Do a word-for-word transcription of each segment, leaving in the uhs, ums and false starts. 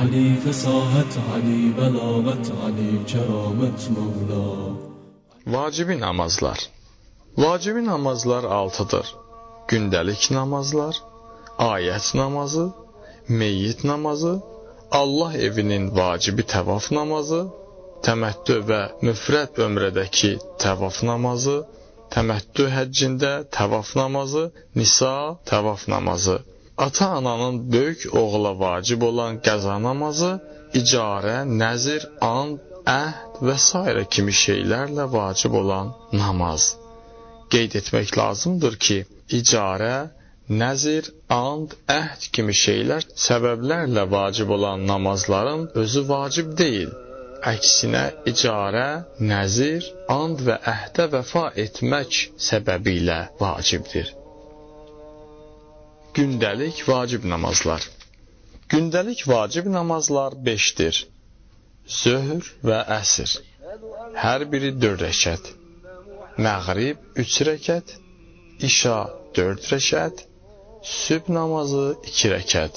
Ali fesahat, Ali belagat, Ali keramet Mevla. Vacibi namazlar. Vacibi namazlar altıdır. Gündəlik namazlar, ayət namazı, meyyit namazı, Allah evinin vacibi təvaf namazı, təməttü və müfrəd ömrədəki təvaf namazı, təməttü həccində təvaf namazı, nisa təvaf namazı, ata-ananın böyük oğula vacib olan qəza namazı, icarə, nəzir, and, əhd və s. kimi şeylərlə vacib olan namaz. Qeyd etmək lazımdır ki, icarə, nəzir, and, əhd kimi şeylər səbəblərlə vacib olan namazların özü vacib deyil. Əksinə icarə, nəzir, and və əhdə vəfa etmək səbəbilə vacibdir. Gündəlik vacib namazlar. Gündəlik vacib namazlar beşdir. Zöhr və əsr. Hər biri dörd rəkət. Məğrib üç rəkət. İşa dörd rəkət. Sübh namazı iki rəkət.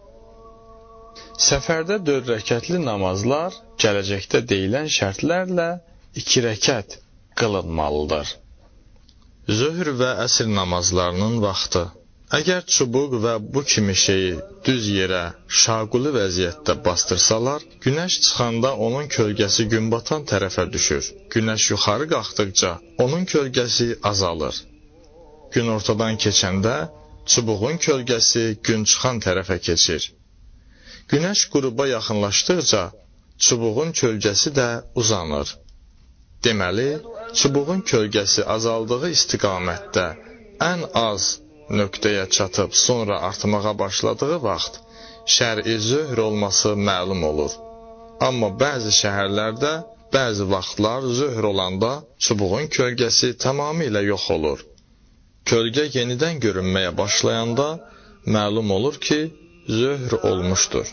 Səfərdə dörd rəkətli namazlar gələcəkdə deyilən şərtlərlə iki rəkət qılınmalıdır. Zöhr və əsr namazlarının vaxtı. Əgər çubuq və bu kimi şeyi düz yerə şaquli vəziyyətdə bastırsalar, günəş çıxanda onun kölgəsi gün batan tərəfə düşür. Günəş yuxarı qalxdıqca onun kölgəsi azalır. Gün ortadan keçəndə çubuğun kölgəsi gün çıxan tərəfə keçir. Günəş qüruba yaxınlaşdıqca çubuğun kölgəsi də uzanır. Deməli, çubuğun kölgəsi azaldığı istiqamətdə ən az nöqtəyə çatıb sonra artmağa başladığı vaxt şər'i zöhr olması məlum olur. Amma bəzi şəhərlərdə bəzi vaxtlar zöhr olanda çubuğun kölgəsi tamamilə yox olur. Kölgə yenidən görünməyə başlayanda məlum olur ki, zöhr olmuşdur.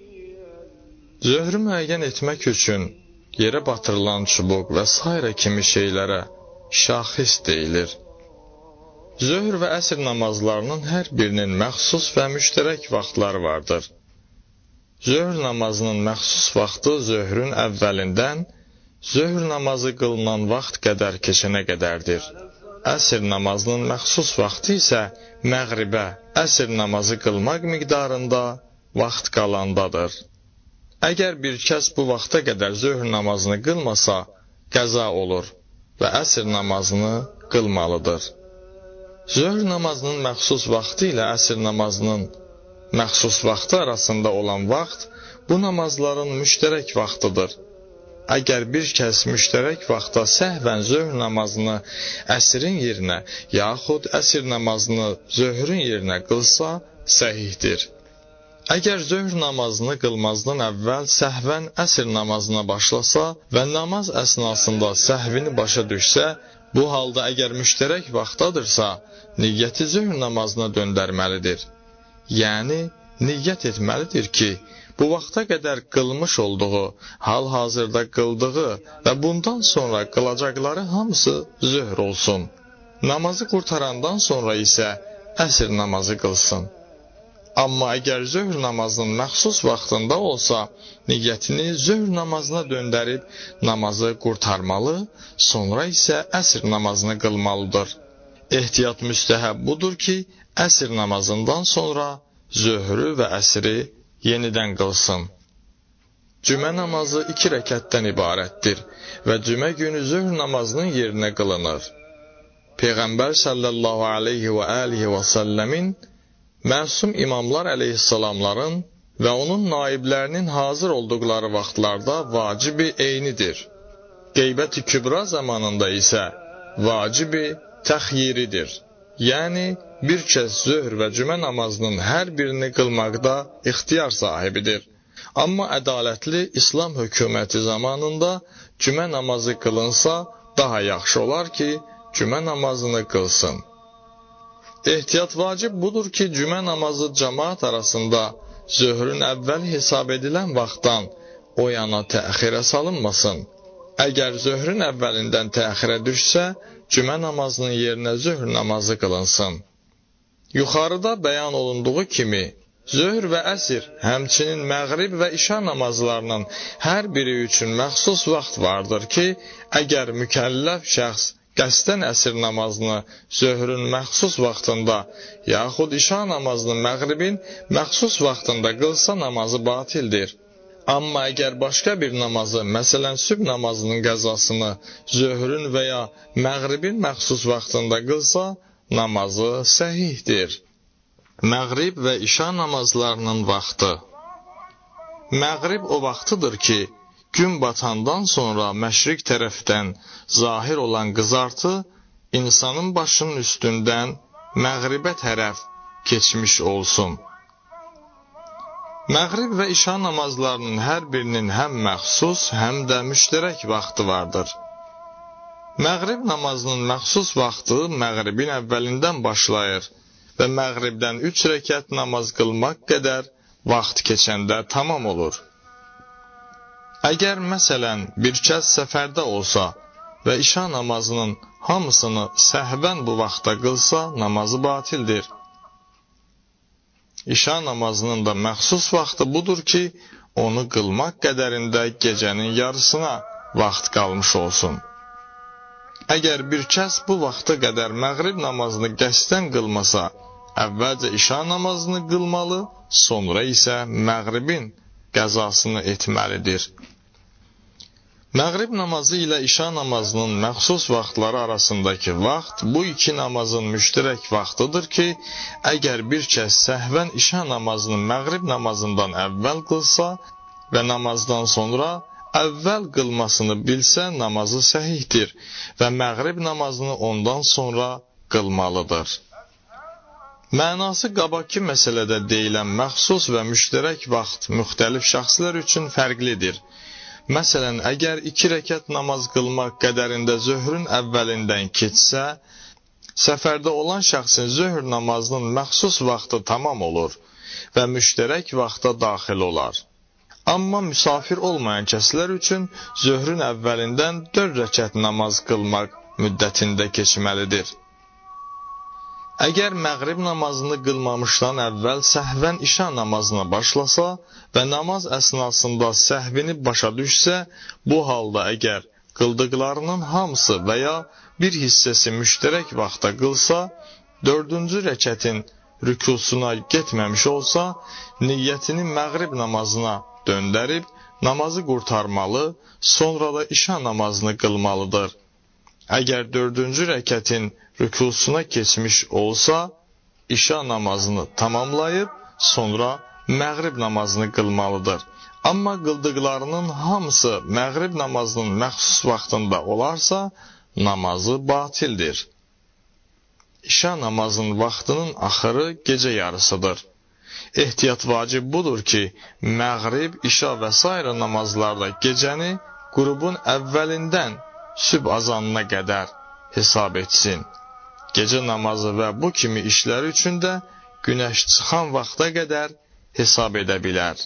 Zöhrü müəyyən etmək üçün yerə batırılan çubuq və s. kimi şeylərə şaxis deyilir. Zöhr və əsr namazlarının hər birinin məxsus və müştərək vaxtları vardır. Zöhr namazının məxsus vaxtı zöhrün əvvəlindən zöhr namazı qılınan vaxt qədər keçənə qədərdir. Əsr namazının məxsus vaxtı isə məğribə, əsr namazı qılmaq miqdarında vaxt qalandadır. Əgər bir kəs bu vaxta qədər zöhr namazını qılmasa, qəza olur və əsr namazını qılmalıdır. Zöhr namazının məxsus vaxtı ilə əsr namazının məxsus vaxtı arasında olan vaxt bu namazların müştərək vaxtıdır. Əgər bir kəs müştərək vaxtda səhvən zöhr namazını əsrin yerinə, yaxud əsr namazını zöhrün yerinə qılsa, səhihdir. Əgər zöhr namazını qılmazdan əvvəl səhvən əsr namazına başlasa və namaz əsnasında səhvini başa düşsə, bu halda əgər müştərək vaxtdadırsa, niyyəti zöhr namazına döndərməlidir. Yəni, niyyət etməlidir ki, bu vaxta qədər qılmış olduğu, hal-hazırda qıldığı və bundan sonra qılacaqları hamısı zöhr olsun. Namazı qurtarandan sonra isə əsr namazı qılsın. Amma əgər zöhr namazının məxsus vaxtında olsa, niyyətini zöhr namazına döndərib namazı qurtarmalı, sonra isə əsr namazını qılmalıdır. Ehtiyat müstəhəb budur ki, əsr namazından sonra zöhrü və əsri yenidən qılsın. Cümə namazı iki rəkətdən ibarətdir və cümə günü zöhr namazının yerinə qılınır. Peyğəmbər sallallahu aleyhi və alihi və səlləmin məsum imamlar əleyhissalamların və onun naiblərinin hazır olduqları vaxtlarda vacibi eynidir. Qeybət-i kübra zamanında isə vacibi təxyiridir. Yəni, bir kəs zöhr və cümə namazının hər birini qılmaqda ixtiyar sahibidir. Amma ədalətli İslam hökuməti zamanında cümə namazı qılınsa, daha yaxşı olar ki, cümə namazını qılsın. Ehtiyat vacib budur ki, cümə namazı cəmaat arasında zöhrün əvvəl hesab edilən vaxtdan o yana təxirə salınmasın. Əgər zöhrün əvvəlindən təxirə düşsə, cümə namazının yerinə zöhr namazı qılınsın. Yuxarıda bəyan olunduğu kimi, Zöhr və əsr, həmçinin məğrib və işa namazlarının hər biri üçün məxsus vaxt vardır ki, əgər mükəlləf şəxs qəsdən əsr namazını zöhrün məxsus vaxtında, yaxud işa namazını məğribin məxsus vaxtında qılsa namazı batildir. Amma əgər başqa bir namazı, məsələn sübh namazının qəzasını zöhrün və ya məğribin məxsus vaxtında qılsa, namazı səhihdir. Məğrib və işa namazlarının vaxtı. Məğrib o vaxtıdır ki, gün batandan sonra məşriq tərəfdən zahir olan qızartı insanın başının üstündən məğribə tərəf keçmiş olsun. Məğrib və işa namazlarının hər birinin həm məxsus, həm də müştərək vaxtı vardır. Məğrib namazının məxsus vaxtı məğribin əvvəlindən başlayır və məğribdən üç rəkət namaz qılmaq qədər vaxt keçəndə tamam olur. Əgər məsələn bir kəs səfərdə olsa və işa namazının hamısını səhvən bu vaxtda qılsa, namazı batildir. İşa namazının da məxsus vaxtı budur ki, onu qılmaq qədərində gecənin yarısına vaxt qalmış olsun. Əgər bir kəs bu vaxta qədər məğrib namazını qəsdən qılmasa, əvvəlcə işa namazını qılmalı, sonra isə məğribin qəzasını etməlidir. Məğrib namazı ilə işa namazının məxsus vaxtları arasındakı vaxt bu iki namazın müştərək vaxtıdır ki, əgər bir kəs səhvən işa namazını məğrib namazından əvvəl qılsa və namazdan sonra əvvəl qılmasını bilsə, namazı səhihdir və məğrib namazını ondan sonra qılmalıdır. Mənası qabaqki məsələdə deyilən məxsus və müştərək vaxt müxtəlif şəxslər üçün fərqlidir. Məsələn, əgər iki rəkət namaz qılmaq qədərində zöhrün əvvəlindən keçsə, səfərdə olan şəxsin zöhr namazının məxsus vaxtı tamam olur və müştərək vaxta daxil olar. Amma müsafir olmayan kəslər üçün zöhrün əvvəlindən dörd rəkət namaz qılmaq müddətində keçməlidir. Əgər məğrib namazını qılmamışdan əvvəl səhvən işa namazına başlasa və namaz əsnasında səhvini başa düşsə, bu halda əgər qıldıqlarının hamısı və ya bir hissəsi müştərək vaxta qılsa, dördüncü rəkətin rükusuna getməmiş olsa, niyyətini məğrib namazına döndərib, namazı qurtarmalı, sonra da işa namazını qılmalıdır. Əgər dördüncü rəkətin rükusuna keçmiş olsa, işa namazını tamamlayıb, sonra məğrib namazını qılmalıdır. Amma qıldıqlarının hamısı məğrib namazının məxsus vaxtında olarsa, namazı batildir. İşa namazının vaxtının axırı gecə yarısıdır. Ehtiyat vacib budur ki, məğrib, işa və sairə namazlarda gecəni qrubun əvvəlindən sübh azanına qədər hesab etsin. Gecə namazı və bu kimi işlər üçün də günəş çıxan vaxta qədər hesab edə bilər.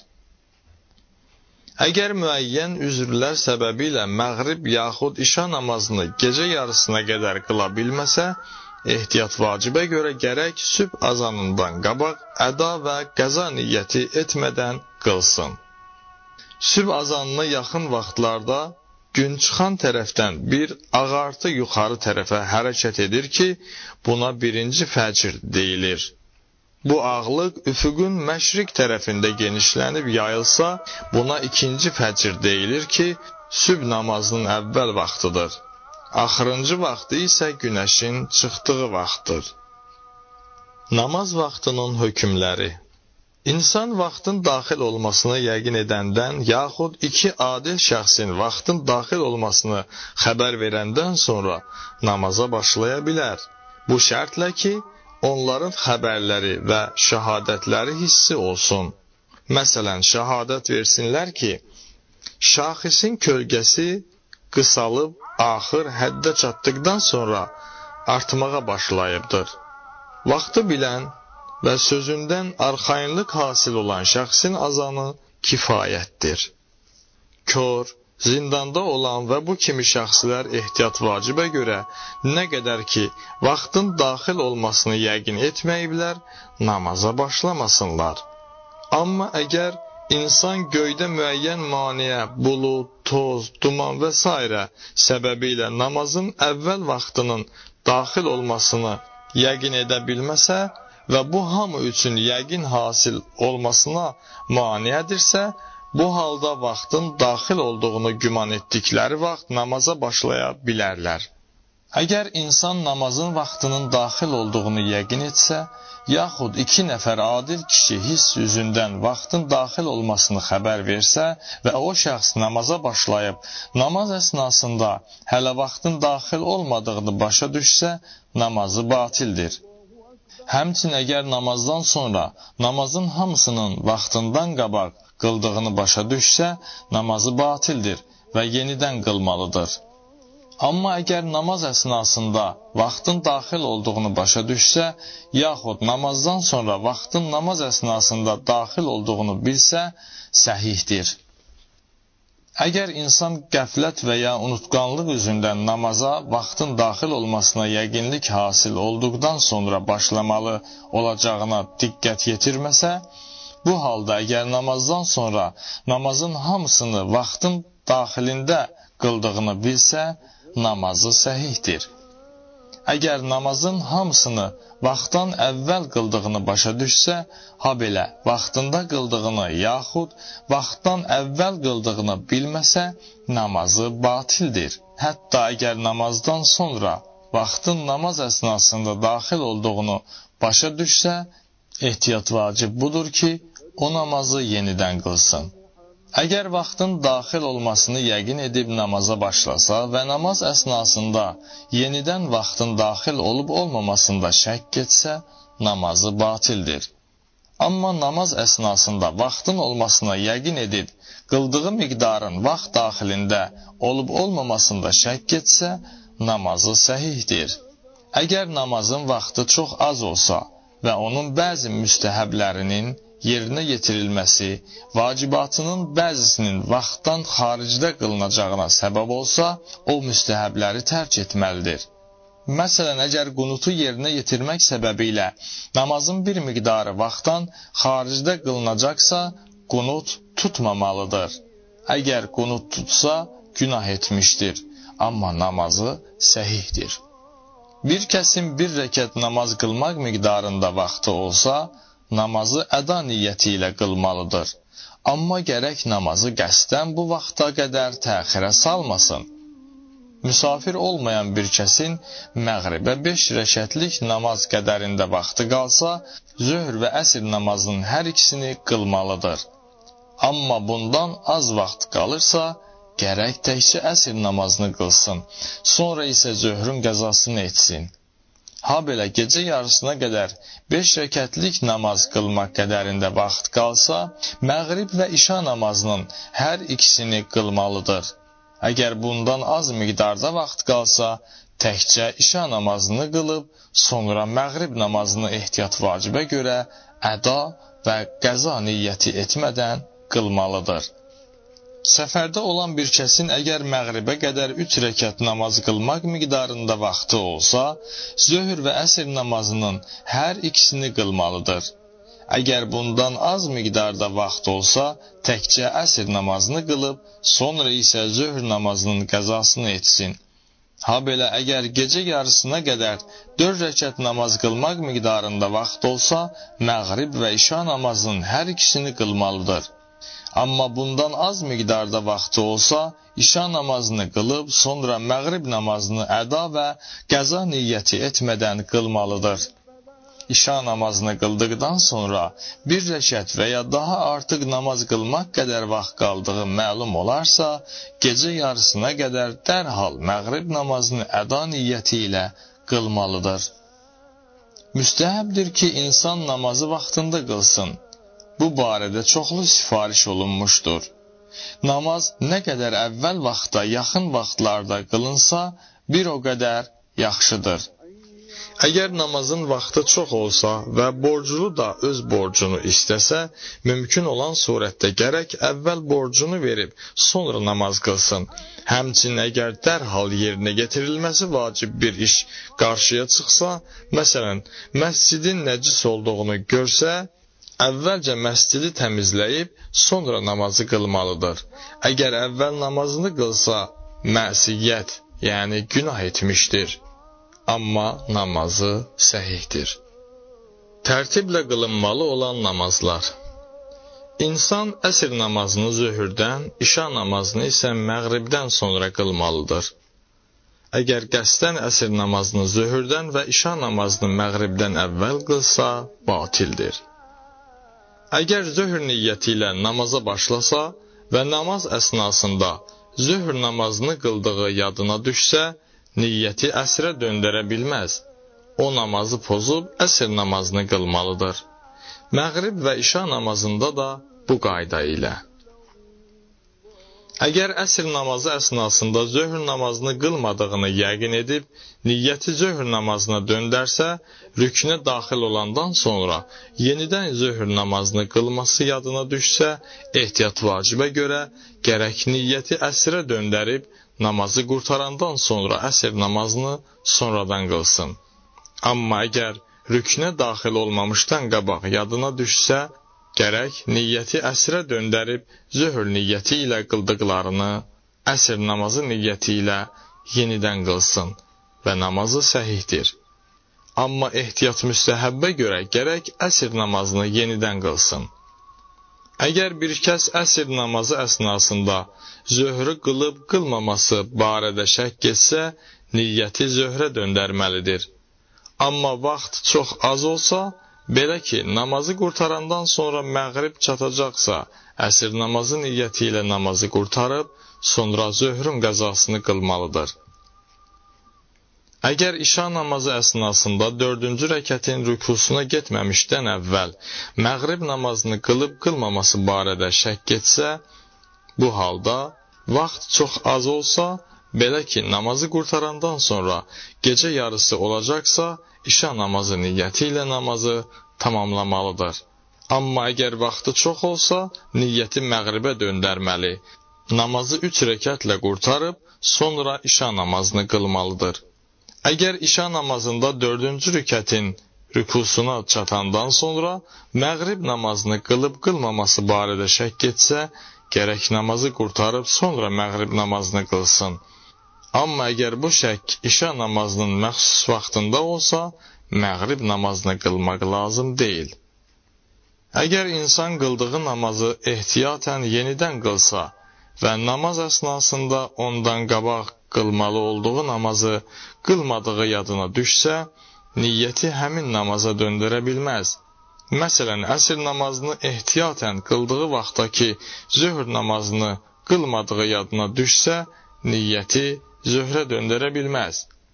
Əgər müəyyən üzrlər səbəbilə məğrib yaxud işa namazını gecə yarısına qədər qıla bilməsə, ehtiyat vacibə görə gərək sübh azanından qabaq əda və qəza niyyəti etmədən qılsın. Sübh azanına yaxın vaxtlarda gün çıxan tərəfdən bir ağartı yuxarı tərəfə hərəkət edir ki, buna birinci fəcr deyilir. Bu ağlıq üfüqün məşriq tərəfində genişlənib yayılsa, buna ikinci fəcr deyilir ki, sübh namazının əvvəl vaxtıdır. Axırıncı vaxtı isə günəşin çıxdığı vaxtdır. Namaz vaxtının hökmləri. İnsan vaxtın daxil olmasını yəqin edəndən, yaxud iki adil şəxsin vaxtın daxil olmasını xəbər verəndən sonra namaza başlaya bilər. Bu şərtlə ki, onların xəbərləri və şəhadətləri hissi olsun. Məsələn, şəhadət versinlər ki, şaxisin kölgəsi qısalıb, axır həddə çatdıqdan sonra artmağa başlayıbdır. Vaxtı bilən və sözündən arxayınlıq hasil olan şəxsin azanı kifayətdir. Kör, zindanda olan və bu kimi şəxslər ehtiyat vacibə görə nə qədər ki, vaxtın daxil olmasını yəqin etməyiblər, namaza başlamasınlar. Amma əgər insan göydə müəyyən maneə, bulud, toz, duman və s. səbəbilə namazın əvvəl vaxtının daxil olmasını yəqin edə bilməsə və bu hamı üçün yəqin hasil olmasına maneədirsə, bu halda vaxtın daxil olduğunu güman etdikləri vaxt namaza başlaya bilərlər. Əgər insan namazın vaxtının daxil olduğunu yəqin etsə, yaxud iki nəfər adil kişi hiss üzündən vaxtın daxil olmasını xəbər versə və o şəxs namaza başlayıb, namaz əsnasında hələ vaxtın daxil olmadığını başa düşsə, namazı batildir. Həmçin əgər namazdan sonra namazın hamısının vaxtından qabaq qıldığını başa düşsə, namazı batildir və yenidən qılmalıdır. Amma əgər namaz əsnasında vaxtın daxil olduğunu başa düşsə, yaxud namazdan sonra vaxtın namaz əsnasında daxil olduğunu bilsə, səhihdir. Əgər insan qəflət və ya unutqanlıq üzündən namaza vaxtın daxil olmasına yəqinlik hasil olduqdan sonra başlamalı olacağına diqqət yetirməsə, bu halda əgər namazdan sonra namazın hamısını vaxtın daxilində qıldığını bilsə, namazı səhihdir. Əgər namazın hamısını vaxtdan əvvəl qıldığını başa düşsə, ha belə vaxtında qıldığını yaxud vaxtdan əvvəl qıldığını bilməsə, namazı batildir. Hətta əgər namazdan sonra vaxtın namaz əsnasında daxil olduğunu başa düşsə, ehtiyat vacib budur ki, o namazı yenidən qılsın. Əgər vaxtın daxil olmasını yəqin edib namaza başlasa və namaz əsnasında yenidən vaxtın daxil olub olmamasında şəkk etsə, namazı batildir. Amma namaz əsnasında vaxtın olmasına yəqin edib, qıldığı miqdarın vaxt daxilində olub olmamasında şəkk etsə, namazı səhihdir. Əgər namazın vaxtı çox az olsa və onun bəzi müstəhəblərinin yerinə yetirilməsi, vacibatının bəzisinin vaxtdan xaricdə qılınacağına səbəb olsa, o müstəhəbləri tərk etməlidir. Məsələn, əgər qunutu yerinə yetirmək səbəbilə namazın bir miqdarı vaxtdan xaricdə qılınacaqsa, qunut tutmamalıdır. Əgər qunut tutsa, günah etmişdir, amma namazı səhihdir. Bir kəsin bir rəkət namaz qılmaq miqdarında vaxtı olsa, namazı əda niyyəti ilə qılmalıdır. Amma gərək namazı qəsdən bu vaxta qədər təxirə salmasın. Müsafir olmayan bir kəsin məğribə beş rəkətlik namaz qədərində vaxtı qalsa, zöhr və əsr namazının hər ikisini qılmalıdır. Amma bundan az vaxt qalırsa, gərək təkcə əsr namazını qılsın, sonra isə zöhrün qəzasını etsin. Ha belə gecə yarısına qədər beş rəkətlik namaz qılmaq qədərində vaxt qalsa, məğrib və işa namazının hər ikisini qılmalıdır. Əgər bundan az miqdarda vaxt qalsa, təkcə işa namazını qılıb, sonra məğrib namazını ehtiyat vacibə görə əda və qəza niyyəti etmədən qılmalıdır. Səfərdə olan bir kəsin əgər məğribə qədər üç rəkət namaz qılmaq miqdarında vaxtı olsa, zöhr və əsr namazının hər ikisini qılmalıdır. Əgər bundan az miqdarda vaxt olsa, təkcə əsr namazını qılıb, sonra isə zöhr namazının qəzasını etsin. Ha belə əgər gecə yarısına qədər dörd rəkət namaz qılmaq miqdarında vaxt olsa, məğrib və işa namazının hər ikisini qılmalıdır. Amma bundan az miqdarda vaxtı olsa, işa namazını qılıb, sonra məğrib namazını əda və qəza niyyəti etmədən qılmalıdır. İşa namazını qıldıqdan sonra bir rəkət və ya daha artıq namaz qılmaq qədər vaxt qaldığı məlum olarsa, gecə yarısına qədər dərhal məğrib namazını əda niyyəti ilə qılmalıdır. Müstəhəbdir ki, insan namazı vaxtında qılsın. Bu barədə çoxlu sifariş olunmuşdur. Namaz nə qədər əvvəl vaxtda, yaxın vaxtlarda qılınsa, bir o qədər yaxşıdır. Əgər namazın vaxtı çox olsa və borclu da öz borcunu istəsə, mümkün olan surətdə gərək əvvəl borcunu verib, sonra namaz qılsın. Həmçinin əgər dərhal yerinə getirilməsi vacib bir iş qarşıya çıxsa, məsələn, məscidin nəcis olduğunu görsə, əvvəlcə məscidi təmizləyib, sonra namazı qılmalıdır. Əgər əvvəl namazını qılsa, məsiyyət, yəni günah etmişdir. Amma namazı səhihdir. Tərtiblə qılınmalı olan namazlar. İnsan əsr namazını zöhrdən, işa namazını isə məğribdən sonra qılmalıdır. Əgər qəsdən əsr namazını zöhrdən və işa namazını məğribdən əvvəl qılsa, batildir. Əgər zöhr niyyəti ilə namaza başlasa və namaz əsnasında zöhr namazını qıldığı yadına düşsə, niyyəti əsrə döndərə bilməz. O namazı pozub əsr namazını qılmalıdır. Məğrib və işa namazında da bu qayda ilə. Əgər əsr namazı əsnasında zöhr namazını qılmadığını yəqin edib, niyyəti zöhr namazına döndərsə, rüknə daxil olandan sonra yenidən zöhr namazını qılması yadına düşsə, ehtiyat vacibə görə gərək niyyəti əsrə döndərib, namazı qurtarandan sonra əsr namazını sonradan qılsın. Amma əgər rüknə daxil olmamışdan qabaq yadına düşsə, gərək niyyəti əsrə döndərib, zöhr niyyəti ilə qıldıqlarını əsr namazı niyyəti ilə yenidən qılsın və namazı səhihdir. Amma ehtiyat müstəhəbbə görə gərək əsr namazını yenidən qılsın. Əgər bir kəs əsr namazı əsnasında zöhrü qılıb qılmaması barədə şəkk etsə, niyyəti zöhrə döndərməlidir. Amma vaxt çox az olsa, belə ki, namazı qurtarandan sonra məğrib çatacaqsa, əsr namazı niyyəti ilə namazı qurtarıb, sonra zöhrün qəzasını qılmalıdır. Əgər işa namazı əsnasında dördüncü rəkətin rükusuna getməmişdən əvvəl məğrib namazını qılıb qılmaması barədə şəkk etsə, bu halda vaxt çox az olsa, belə ki, namazı qurtarandan sonra gecə yarısı olacaqsa, işa namazı niyyəti ilə namazı tamamlamalıdır. Amma əgər vaxtı çox olsa, niyyəti məğribə döndərməli, namazı üç rəkətlə qurtarıb, sonra işa namazını qılmalıdır. Əgər işa namazında dördüncü rükətin rükusuna çatandan sonra məğrib namazını qılıb qılmaması barədə şəkk etsə, gərək namazı qurtarıb sonra məğrib namazını qılsın. Amma əgər bu şəkk işa namazının məxsus vaxtında olsa, məğrib namazını qılmaq lazım deyil. Əgər insan qıldığı namazı ehtiyatən yenidən qılsa və namaz əsnasında ondan qabaq qılmalı olduğu namazı qılmadığı yadına düşsə, niyyəti həmin namaza döndərə bilməz. Məsələn, əsr namazını ehtiyatən qıldığı vaxtdakı zöhr namazını qılmadığı yadına düşsə, niyyəti zöhrə döndərə bilməz.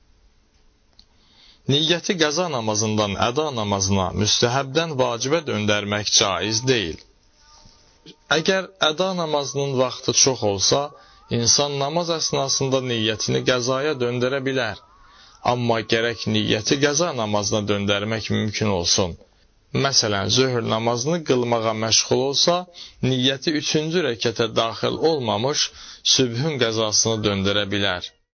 Niyyəti qəza namazından əda namazına müstəhəbdən vacibə döndərmək caiz deyil. Əgər əda namazının vaxtı çox olsa, insan namaz əsnasında niyyətini qəzaya döndərə bilər. Amma gərək niyyəti qəza namazına döndərmək mümkün olsun. Məsələn, zöhr namazını qılmağa məşğul olsa, niyyəti üçüncü rəkətə daxil olmamış, sübhün qəzasını döndərə bilər.